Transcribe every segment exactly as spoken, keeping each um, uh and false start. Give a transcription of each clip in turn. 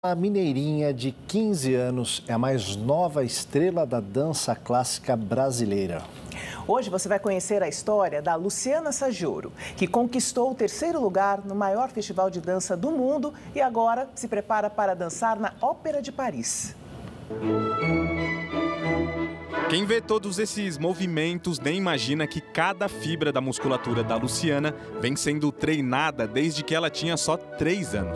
A mineirinha de quinze anos é a mais nova estrela da dança clássica brasileira. Hoje você vai conhecer a história da Luciana Saggioro, que conquistou o terceiro lugar no maior festival de dança do mundo e agora se prepara para dançar na Ópera de Paris. Quem vê todos esses movimentos nem imagina que cada fibra da musculatura da Luciana vem sendo treinada desde que ela tinha só três anos.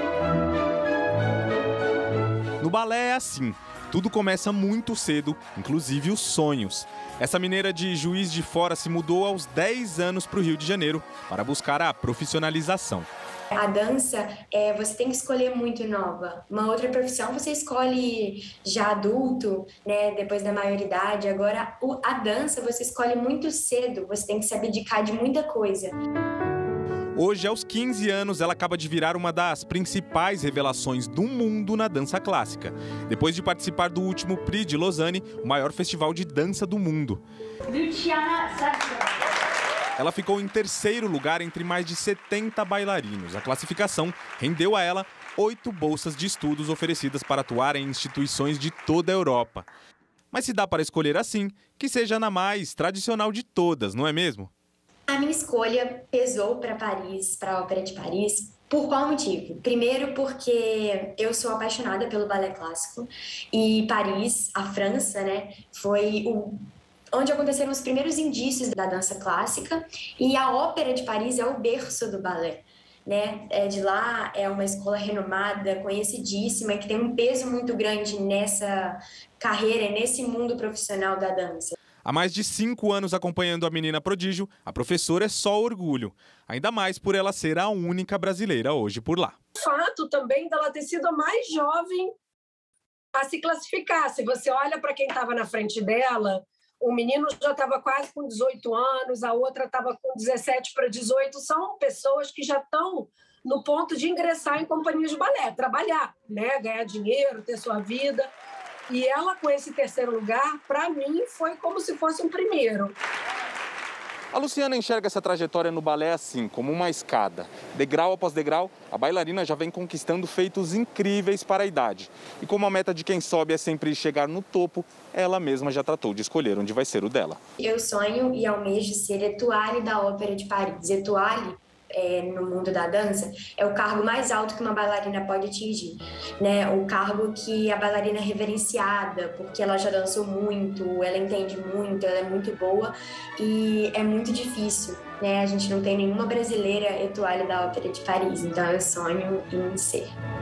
No balé é assim, tudo começa muito cedo, inclusive os sonhos. Essa mineira de Juiz de Fora se mudou aos dez anos para o Rio de Janeiro para buscar a profissionalização. A dança, é, você tem que escolher muito nova. Uma outra profissão você escolhe já adulto, né, depois da maioridade. Agora, o, a dança você escolhe muito cedo, você tem que se abdicar de muita coisa. Hoje, aos quinze anos, ela acaba de virar uma das principais revelações do mundo na dança clássica, depois de participar do último Prix de Lausanne, o maior festival de dança do mundo. Luciana Saggioro. Ela ficou em terceiro lugar entre mais de setenta bailarinos. A classificação rendeu a ela oito bolsas de estudos oferecidas para atuar em instituições de toda a Europa. Mas se dá para escolher assim, que seja na mais tradicional de todas, não é mesmo? A minha escolha pesou para Paris, para a Ópera de Paris, por qual motivo? Primeiro porque eu sou apaixonada pelo balé clássico e Paris, a França, né, foi o, onde aconteceram os primeiros indícios da dança clássica e a Ópera de Paris é o berço do balé. Né? É, de lá é uma escola renomada, conhecidíssima, que tem um peso muito grande nessa carreira, nesse mundo profissional da dança. Há mais de cinco anos acompanhando a menina prodígio, a professora é só orgulho. Ainda mais por ela ser a única brasileira hoje por lá. O fato também dela ter sido a mais jovem a se classificar. Se você olha para quem estava na frente dela, o menino já estava quase com dezoito anos, a outra estava com dezessete para dezoito. São pessoas que já estão no ponto de ingressar em companhias de balé, trabalhar, né? Ganhar dinheiro, ter sua vida. E ela, com esse terceiro lugar, para mim, foi como se fosse um primeiro. A Luciana enxerga essa trajetória no balé assim, como uma escada. Degrau após degrau, a bailarina já vem conquistando feitos incríveis para a idade. E como a meta de quem sobe é sempre chegar no topo, ela mesma já tratou de escolher onde vai ser o dela. Eu sonho e almejo ser étoile da Ópera de Paris. Étoile, É, no mundo da dança, é o cargo mais alto que uma bailarina pode atingir, né? O cargo que a bailarina é reverenciada, porque ela já dançou muito, ela entende muito, ela é muito boa e é muito difícil, né? A gente não tem nenhuma brasileira étoile da Ópera de Paris, então eu sonho em ser.